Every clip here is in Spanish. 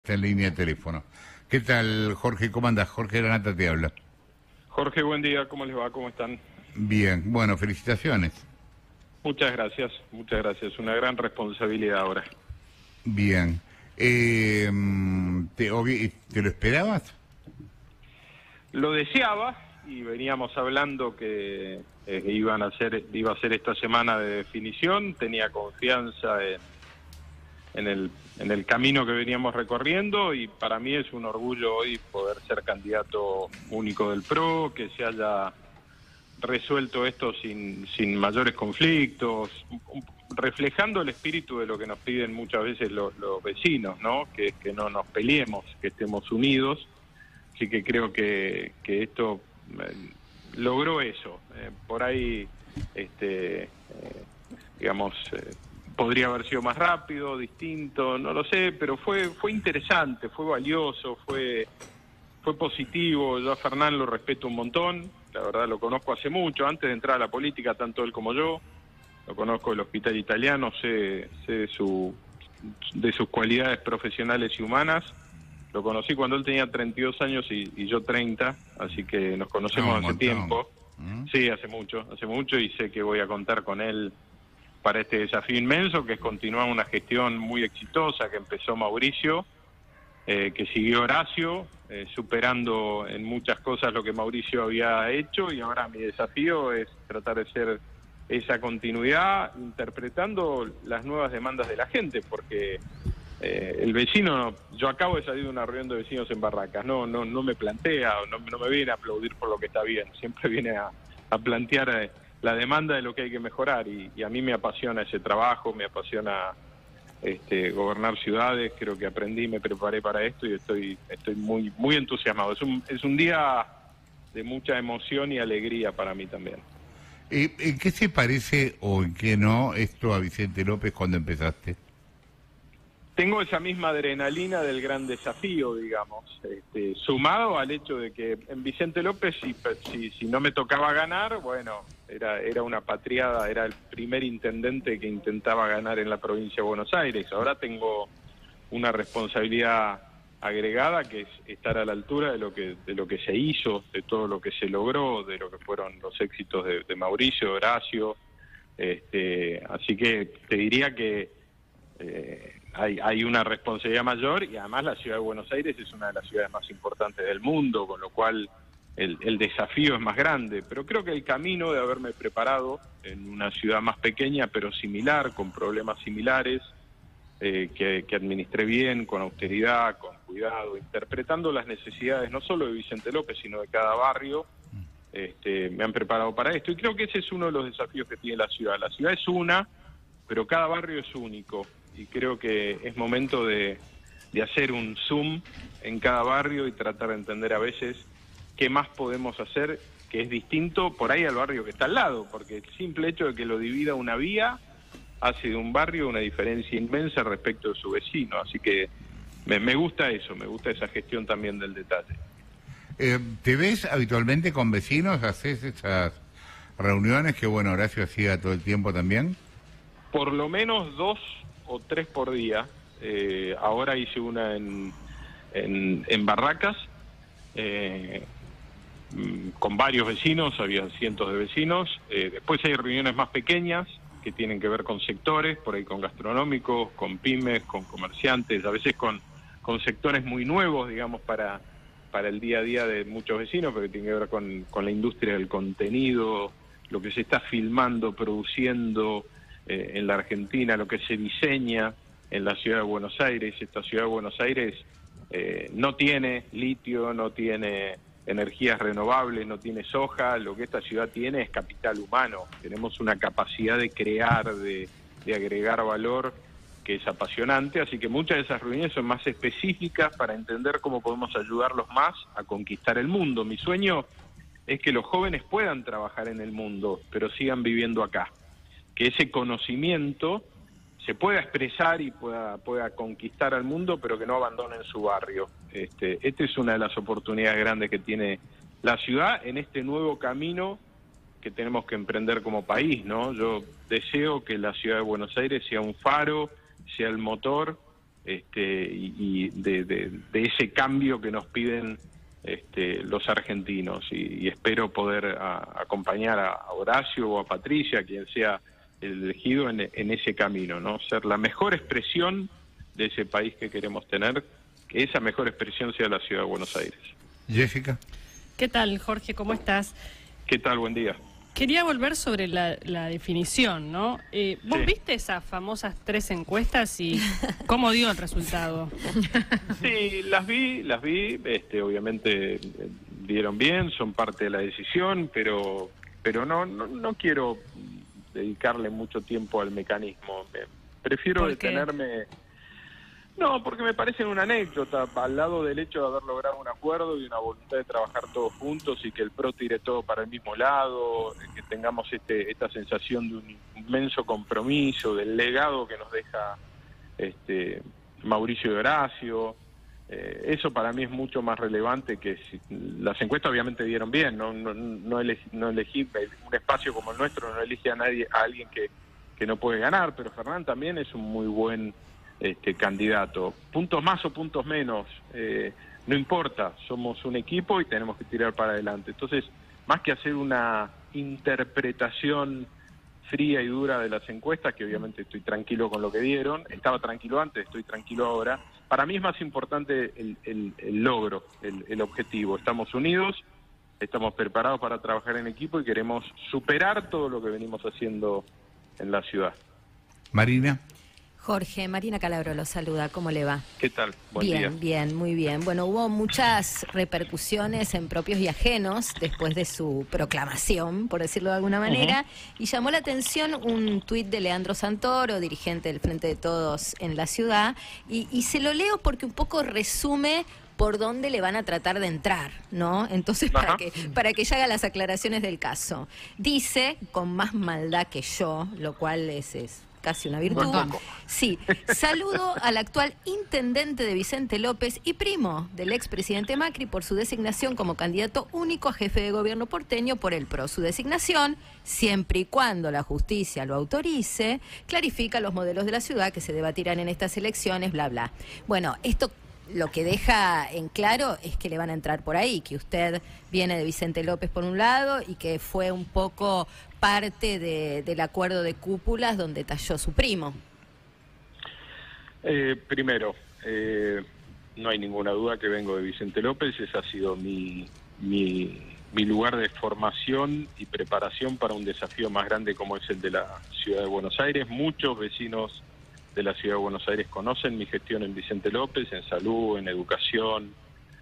Está en línea de teléfono. ¿Qué tal, Jorge? ¿Cómo andás? Jorge Granata te habla. Jorge, buen día, ¿cómo les va? ¿Cómo están? Bien, bueno, felicitaciones. Muchas gracias. Una gran responsabilidad ahora. Bien. ¿Te lo esperabas? Lo deseaba y veníamos hablando que iba a ser esta semana de definición. Tenía confianza en el camino que veníamos recorriendo y para mí es un orgullo hoy poder ser candidato único del PRO, que se haya resuelto esto sin mayores conflictos, reflejando el espíritu de lo que nos piden muchas veces los vecinos, ¿no? Que es que no nos peleemos, que estemos unidos. Así que creo que esto logró eso. Por ahí, digamos, podría haber sido más rápido, distinto, no lo sé, pero fue interesante, fue valioso, fue positivo. Yo a Fernán lo respeto un montón, la verdad lo conozco hace mucho, antes de entrar a la política, tanto él como yo. Lo conozco del Hospital Italiano, sé de sus cualidades profesionales y humanas. Lo conocí cuando él tenía 32 años y yo 30, así que nos conocemos Un hace montón. tiempo. Sí, hace mucho y sé que voy a contar con él para este desafío inmenso, que es continuar una gestión muy exitosa que empezó Mauricio, que siguió Horacio, superando en muchas cosas lo que Mauricio había hecho, y ahora mi desafío es tratar de ser esa continuidad, interpretando las nuevas demandas de la gente, porque el vecino, yo acabo de salir de una reunión de vecinos en Barracas, no me plantea, no me viene a aplaudir por lo que está bien, siempre viene a plantear la demanda de lo que hay que mejorar, y a mí me apasiona ese trabajo, me apasiona gobernar ciudades. Creo que aprendí, me preparé para esto y estoy muy entusiasmado. Es un día de mucha emoción y alegría para mí también. ¿En qué se parece o en qué no esto a Vicente López cuando empezaste? Tengo esa misma adrenalina del gran desafío, digamos, sumado al hecho de que en Vicente López, si no me tocaba ganar, bueno, era una patriada, era el primer intendente que intentaba ganar en la provincia de Buenos Aires. Ahora tengo una responsabilidad agregada, que es estar a la altura de lo que se hizo, de todo lo que se logró, de lo que fueron los éxitos de Mauricio, de Horacio. Así que te diría que hay una responsabilidad mayor, y además la ciudad de Buenos Aires es una de las ciudades más importantes del mundo, con lo cual el desafío es más grande. Pero creo que el camino de haberme preparado en una ciudad más pequeña pero similar, con problemas similares, que administré bien, con austeridad, con cuidado, interpretando las necesidades no solo de Vicente López, sino de cada barrio, me han preparado para esto. Y creo que ese es uno de los desafíos que tiene la ciudad. La ciudad es una, pero cada barrio es único, y creo que es momento de hacer un zoom en cada barrio y tratar de entender a veces qué más podemos hacer, que es distinto por ahí al barrio que está al lado, porque el simple hecho de que lo divida una vía hace de un barrio una diferencia inmensa respecto de su vecino. Así que me gusta eso, me gusta esa gestión también del detalle. ¿Te ves habitualmente con vecinos? ¿Haces esas reuniones que, bueno, Horacio hacía todo el tiempo también? Por lo menos 2 o 3 por día. Ahora hice una en Barracas, con varios vecinos, había cientos de vecinos. Después hay reuniones más pequeñas que tienen que ver con sectores, por ahí con gastronómicos, con pymes, con comerciantes, a veces con sectores muy nuevos, digamos, para el día a día de muchos vecinos, pero que tiene que ver con la industria del contenido, lo que se está filmando, produciendo en la Argentina, lo que se diseña en la ciudad de Buenos Aires. Esta ciudad de Buenos Aires no tiene litio, no tiene energías renovables, no tiene soja. Lo que esta ciudad tiene es capital humano. Tenemos una capacidad de crear, de agregar valor, que es apasionante. Así que muchas de esas reuniones son más específicas para entender cómo podemos ayudarlos más a conquistar el mundo. Mi sueño es que los jóvenes puedan trabajar en el mundo, pero sigan viviendo acá. Que ese conocimiento se pueda expresar y pueda conquistar al mundo, pero que no abandonen su barrio. Esta es una de las oportunidades grandes que tiene la ciudad en este nuevo camino que tenemos que emprender como país, ¿no? Yo deseo que la ciudad de Buenos Aires sea un faro, sea el motor y de ese cambio que nos piden los argentinos, y espero poder acompañar a Horacio o a Patricia, quien sea el elegido, en ese camino, ¿no? Ser la mejor expresión de ese país que queremos tener, que esa mejor expresión sea la ciudad de Buenos Aires. Jessica. ¿Qué tal, Jorge? ¿Cómo estás? ¿Qué tal? Buen día. Quería volver sobre la definición, ¿no? ¿Vos Sí. viste esas famosas 3 encuestas y cómo dio el resultado? Sí, las vi, obviamente dieron bien, son parte de la decisión, pero no quiero dedicarle mucho tiempo al mecanismo. Prefiero ¿Por qué? detenerme. No, porque me parece una anécdota, al lado del hecho de haber logrado un acuerdo y una voluntad de trabajar todos juntos y que el PRO tire todo para el mismo lado, que tengamos esta sensación de un inmenso compromiso, del legado que nos deja Mauricio y Horacio. Eso para mí es mucho más relevante que las encuestas obviamente dieron bien, no elegí un espacio como el nuestro, no elige a alguien que no puede ganar, pero Fernán también es un muy buen candidato. Puntos más o puntos menos, no importa, somos un equipo y tenemos que tirar para adelante. Entonces, más que hacer una interpretación fría y dura de las encuestas, que obviamente estoy tranquilo con lo que dieron, estaba tranquilo antes, estoy tranquilo ahora, para mí es más importante el logro, el objetivo. Estamos unidos, estamos preparados para trabajar en equipo y queremos superar todo lo que venimos haciendo en la ciudad. Marina. Jorge, Marina Calabro lo saluda, ¿cómo le va? ¿Qué tal? Buen día. Bien, muy bien. Bueno, hubo muchas repercusiones en propios y ajenos después de su proclamación, por decirlo de alguna manera, y llamó la atención un tuit de Leandro Santoro, dirigente del Frente de Todos en la ciudad, y se lo leo porque un poco resume por dónde le van a tratar de entrar, ¿no? Entonces, para que ya haga las aclaraciones del caso. Dice, con más maldad que yo, lo cual es casi una virtud. Sí, saludo al actual intendente de Vicente López y primo del expresidente Macri por su designación como candidato único a jefe de gobierno porteño por el PRO. Su designación, siempre y cuando la justicia lo autorice, clarifica los modelos de la ciudad que se debatirán en estas elecciones, bla, bla. Bueno, esto lo que deja en claro es que le van a entrar por ahí, que usted viene de Vicente López por un lado y que fue un poco parte del acuerdo de cúpulas donde talló su primo. Primero, no hay ninguna duda que vengo de Vicente López, ese ha sido mi lugar de formación y preparación para un desafío más grande como es el de la ciudad de Buenos Aires. Muchos vecinos de la ciudad de Buenos Aires conocen mi gestión en Vicente López, en salud, en educación,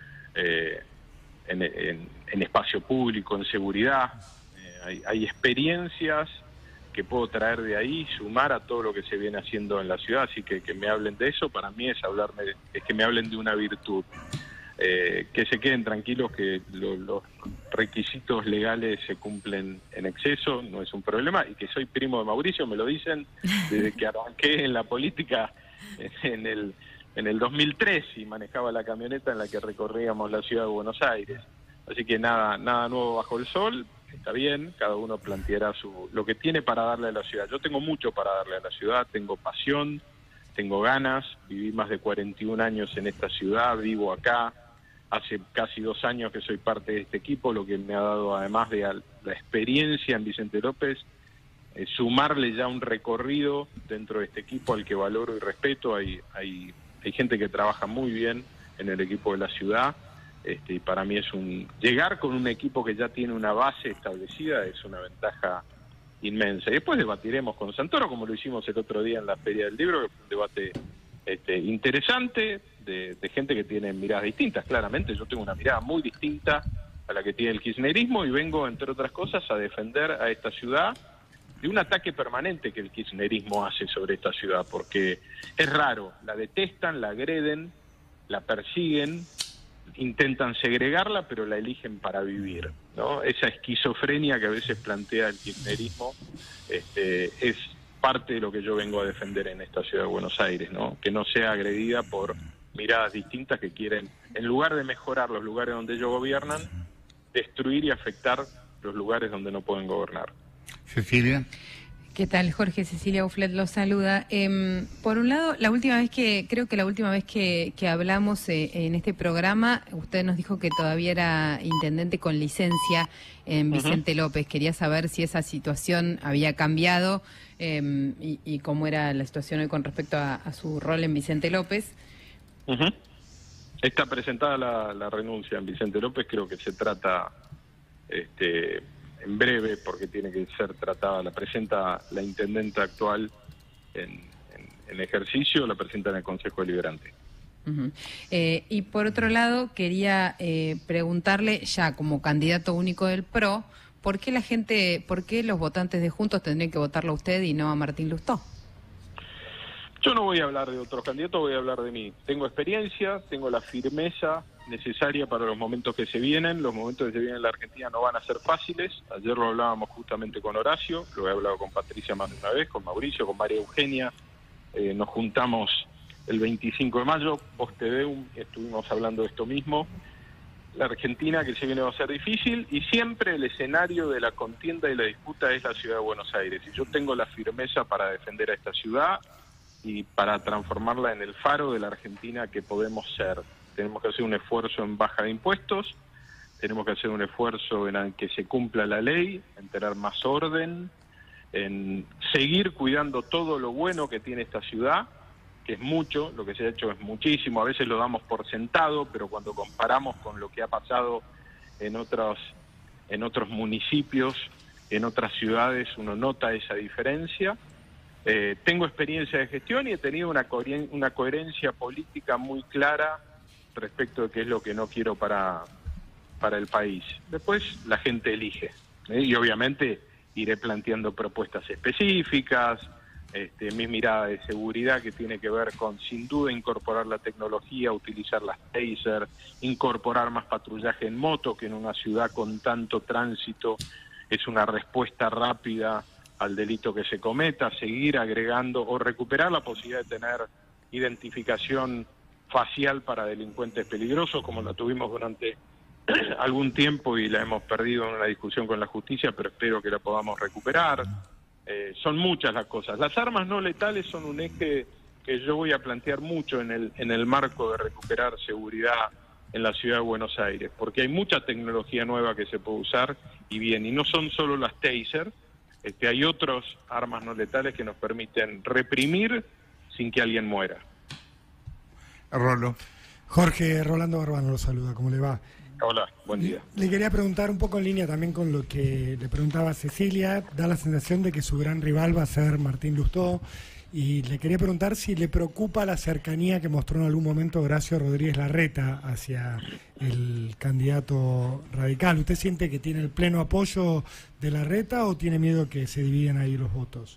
en espacio público, en seguridad. Hay experiencias que puedo traer de ahí, sumar a todo lo que se viene haciendo en la ciudad, así que me hablen de eso, para mí es que me hablen de una virtud. Que se queden tranquilos que los requisitos legales se cumplen en exceso, no es un problema, y que soy primo de Mauricio, me lo dicen desde que arranqué en la política en el 2003 y manejaba la camioneta en la que recorríamos la ciudad de Buenos Aires. Así que nada nuevo bajo el sol, está bien, cada uno planteará lo que tiene para darle a la ciudad. Yo tengo mucho para darle a la ciudad, tengo pasión, tengo ganas, viví más de 41 años en esta ciudad, vivo acá. Hace casi 2 años que soy parte de este equipo, lo que me ha dado, además de la experiencia en Vicente López, sumarle ya un recorrido dentro de este equipo al que valoro y respeto. Hay gente que trabaja muy bien en el equipo de la ciudad, y para mí llegar con un equipo que ya tiene una base establecida es una ventaja inmensa. Y después debatiremos con Santoro, como lo hicimos el otro día en la Feria del Libro, que fue un debate interesante, de gente que tiene miradas distintas. Claramente yo tengo una mirada muy distinta a la que tiene el kirchnerismo y vengo, entre otras cosas, a defender a esta ciudad de un ataque permanente que el kirchnerismo hace sobre esta ciudad, porque es raro, la detestan, la agreden, la persiguen, intentan segregarla, pero la eligen para vivir, ¿no? Esa esquizofrenia que a veces plantea el kirchnerismo es parte de lo que yo vengo a defender en esta ciudad de Buenos Aires, ¿no? Que no sea agredida por miradas distintas que quieren, en lugar de mejorar los lugares donde ellos gobiernan, destruir y afectar los lugares donde no pueden gobernar. Cecilia. ¿Qué tal, Jorge? Cecilia Uflet los saluda. Por un lado, creo que la última vez que hablamos en este programa, usted nos dijo que todavía era intendente con licencia en Vicente López. Quería saber si esa situación había cambiado y cómo era la situación hoy con respecto a su rol en Vicente López. Está presentada la renuncia en Vicente López, creo que se trata en breve, porque tiene que ser tratada, la presenta la intendenta actual en ejercicio, la presenta en el Consejo Deliberante. Y por otro lado, quería preguntarle, ya como candidato único del PRO, ¿por qué los votantes de Juntos tendrían que votarlo a usted y no a Martín Lustó? Yo no voy a hablar de otros candidatos, voy a hablar de mí. Tengo experiencia, tengo la firmeza necesaria para los momentos que se vienen. Los momentos que se vienen en la Argentina no van a ser fáciles. Ayer lo hablábamos justamente con Horacio, lo he hablado con Patricia más de una vez, con Mauricio, con María Eugenia. Nos juntamos el 25 de mayo, post-TV, estuvimos hablando de esto mismo. La Argentina que se viene va a ser difícil y siempre el escenario de la contienda y la disputa es la ciudad de Buenos Aires. Y yo tengo la firmeza para defender a esta ciudad y para transformarla en el faro de la Argentina que podemos ser. Tenemos que hacer un esfuerzo en baja de impuestos, tenemos que hacer un esfuerzo en que se cumpla la ley, en tener más orden, en seguir cuidando todo lo bueno que tiene esta ciudad, que es mucho, lo que se ha hecho es muchísimo, a veces lo damos por sentado, pero cuando comparamos con lo que ha pasado en otros municipios, en otras ciudades, uno nota esa diferencia. Tengo experiencia de gestión y he tenido una coherencia política muy clara respecto de qué es lo que no quiero para el país. Después la gente elige, y obviamente iré planteando propuestas específicas, mi mirada de seguridad que tiene que ver con, sin duda, incorporar la tecnología, utilizar las taser, incorporar más patrullaje en moto, que en una ciudad con tanto tránsito es una respuesta rápida al delito que se cometa, seguir agregando o recuperar la posibilidad de tener identificación facial para delincuentes peligrosos, como la tuvimos durante algún tiempo y la hemos perdido en una discusión con la justicia, pero espero que la podamos recuperar. Son muchas las cosas. Las armas no letales son un eje que yo voy a plantear mucho en el marco de recuperar seguridad en la ciudad de Buenos Aires, porque hay mucha tecnología nueva que se puede usar y bien, y no son solo las taser. Hay otras armas no letales que nos permiten reprimir sin que alguien muera. Rolo. Jorge, Rolando Barbano lo saluda, ¿cómo le va? Hola, buen día. Le quería preguntar un poco en línea también con lo que le preguntaba Cecilia. Da la sensación de que su gran rival va a ser Martín Lustó. Y le quería preguntar si le preocupa la cercanía que mostró en algún momento Horacio Rodríguez Larreta hacia el candidato radical. ¿Usted siente que tiene el pleno apoyo de Larreta o tiene miedo que se dividan ahí los votos?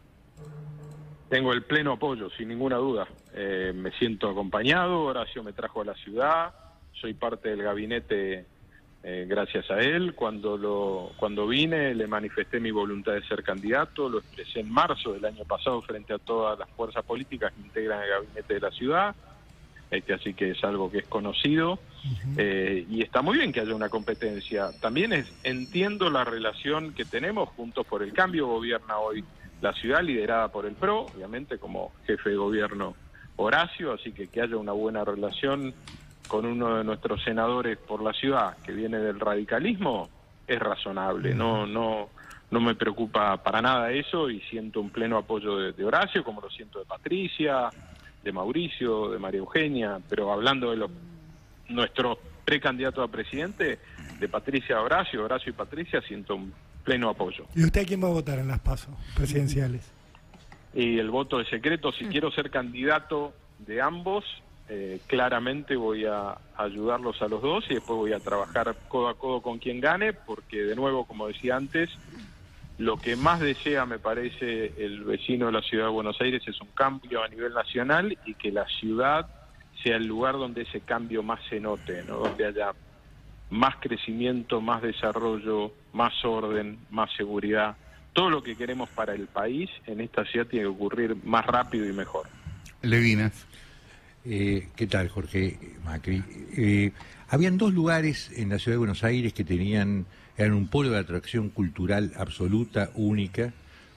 Tengo el pleno apoyo, sin ninguna duda. Me siento acompañado, Horacio me trajo a la ciudad, soy parte del gabinete gracias a él. Cuando vine le manifesté mi voluntad de ser candidato, lo expresé en marzo del año pasado frente a todas las fuerzas políticas que integran el gabinete de la ciudad, así que es algo que es conocido. Y está muy bien que haya una competencia. También entiendo la relación que tenemos. Juntos por el Cambio gobierna hoy la ciudad, liderada por el PRO, obviamente como jefe de gobierno Horacio, así que haya una buena relación con uno de nuestros senadores por la ciudad que viene del radicalismo es razonable. No me preocupa para nada eso y siento un pleno apoyo de Horacio, como lo siento de Patricia, de Mauricio, de María Eugenia, pero hablando de nuestro precandidato a presidente, de Patricia a Horacio, Horacio y Patricia, siento un pleno apoyo. ¿Y usted a quién va a votar en las PASO presidenciales? Y el voto es secreto. Si quiero ser candidato de ambos, claramente voy a ayudarlos a los dos y después voy a trabajar codo a codo con quien gane, porque de nuevo, como decía antes, lo que más desea, me parece, el vecino de la ciudad de Buenos Aires es un cambio a nivel nacional y que la ciudad sea el lugar donde ese cambio más se note, ¿no? Donde haya más crecimiento, más desarrollo, más orden, más seguridad. Todo lo que queremos para el país en esta ciudad tiene que ocurrir más rápido y mejor. Levinas. ¿Qué tal, Jorge Macri? Habían dos lugares en la ciudad de Buenos Aires que eran un polo de atracción cultural absoluta, única.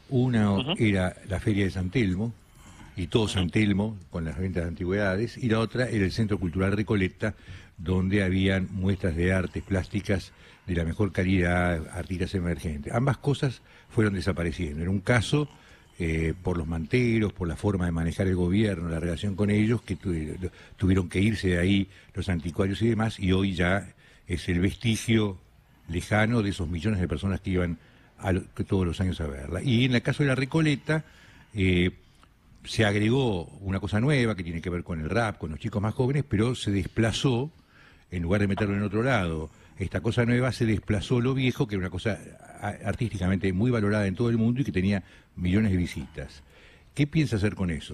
Una era la Feria de San Telmo, y todo San Telmo, con las ventas de antigüedades, y la otra era el Centro Cultural Recoleta, donde habían muestras de artes plásticas de la mejor calidad, artistas emergentes. Ambas cosas fueron desapareciendo. En un caso, por los manteros, por la forma de manejar el gobierno, la relación con ellos, que tuvieron que irse de ahí los anticuarios y demás, y hoy ya es el vestigio lejano de esos millones de personas que iban todos los años a verla. Y en el caso de la Recoleta, se agregó una cosa nueva que tiene que ver con el rap, con los chicos más jóvenes, pero se desplazó, en lugar de meterlo en otro lado, esta cosa nueva se desplazó lo viejo, que era una cosa artísticamente muy valorada en todo el mundo y que tenía millones de visitas. ¿Qué piensa hacer con eso?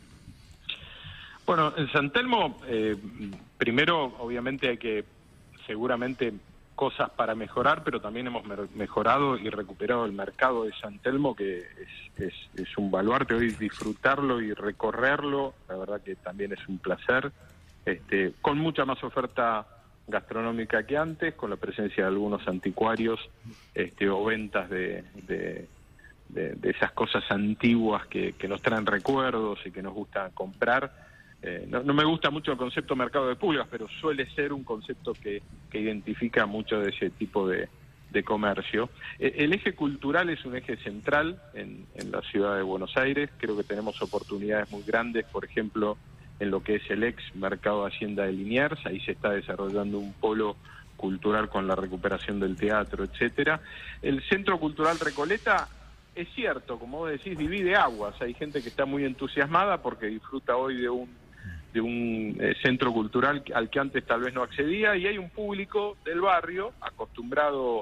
Bueno, en San Telmo, primero, obviamente hay que, seguramente, cosas para mejorar, pero también hemos mejorado y recuperado el mercado de San Telmo, que es un baluarte. Hoy disfrutarlo y recorrerlo, la verdad que también es un placer, con mucha más oferta gastronómica que antes, con la presencia de algunos anticuarios o ventas de esas cosas antiguas que nos traen recuerdos y que nos gusta comprar. No me gusta mucho el concepto mercado de pulgas, pero suele ser un concepto que identifica mucho de ese tipo de comercio. El eje cultural es un eje central en la ciudad de Buenos Aires. Creo que tenemos oportunidades muy grandes, por ejemplo, en lo que es el ex mercado de Hacienda de Liniers. Ahí se está desarrollando un polo cultural con la recuperación del teatro, etcétera. El Centro Cultural Recoleta, es cierto, como vos decís, divide aguas. Hay gente que está muy entusiasmada porque disfruta hoy de un centro cultural al que antes tal vez no accedía, y hay un público del barrio acostumbrado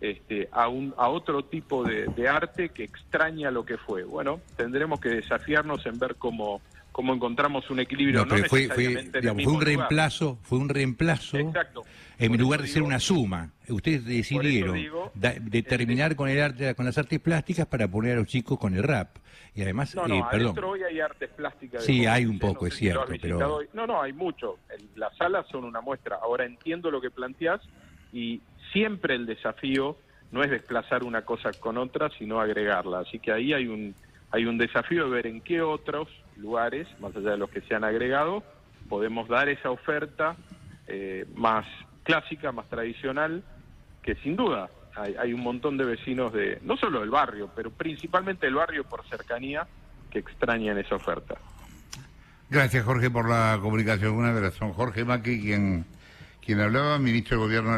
a otro tipo de arte que extraña lo que fue. Bueno, tendremos que desafiarnos en ver cómo encontramos un equilibrio. No, pero fue un reemplazo, Exacto. En lugar de ser una suma. Ustedes decidieron determinar con el arte, con las artes plásticas, para poner a los chicos con el rap. Y además, perdón. Adentro hoy hay artes plásticas. Sí, hay un poco, es cierto, pero... Hoy. No, hay mucho. Las salas son una muestra. Ahora entiendo lo que planteás, y siempre el desafío no es desplazar una cosa con otra, sino agregarla. Así que ahí hay un desafío de ver en qué otros lugares, más allá de los que se han agregado, podemos dar esa oferta más clásica, más tradicional, que sin duda hay un montón de vecinos no solo del barrio, pero principalmente del barrio por cercanía, que extrañan esa oferta. Gracias, Jorge, por la comunicación. Una de las son Jorge Macri, quien hablaba, ministro de Gobierno